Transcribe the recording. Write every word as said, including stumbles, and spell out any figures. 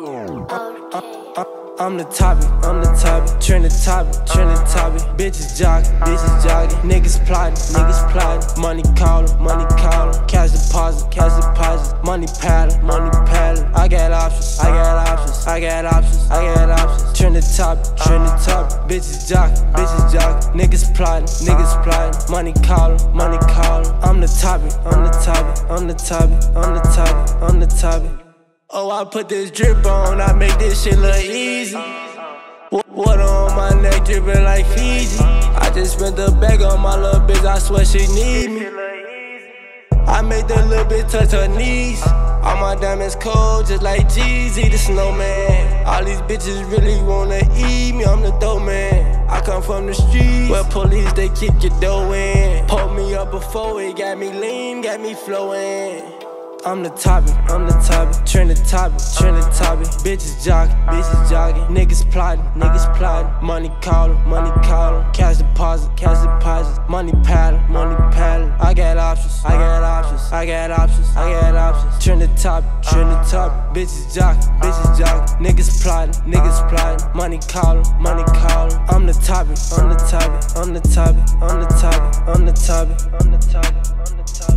I'm the topic, I'm the topic, trending topic, trending topic. Bitches jogging, bitches jogging, niggas plotting, niggas plotting. Money callin', money callin', cash deposit, cash deposit. Money paddle, money paddle. I got options, I got options, I got options, I got options. Trending topic, trending topic. Bitches jogging, bitches jogging, niggas plotting, niggas plotting. Money callin', money callin'. I'm the topic, I'm the topic, I'm the topic, I'm the topic, I'm the topic. Oh, I put this drip on, I make this shit look easy. Water on my neck drippin' like Fiji. I just spent the bag on my little bitch, I swear she need me. I made the little bitch touch her knees. All my diamonds cold, just like Jeezy, the snowman. All these bitches really wanna eat me, I'm the dope man. I come from the streets, where police, they kick your dough in. Pulled me up before, it got me lean, got me flowing. I'm the topic, I'm the topic, trending topic, trending topic. Bitches jogging, bitches jogging, niggas plotting, niggas plotting. Money callin', money callin', cash deposit, cash deposit. Money paddle, money paddle. I got options, I got options, I got options, I got options. Trending topic, trending topic. Bitches jogging, bitches jogging, niggas plotting, niggas plotting. Money callin', money callin'. I'm the topic, I'm the topic, I'm the topic, I'm the topic, I'm the topic, I'm the topic, I'm the topic.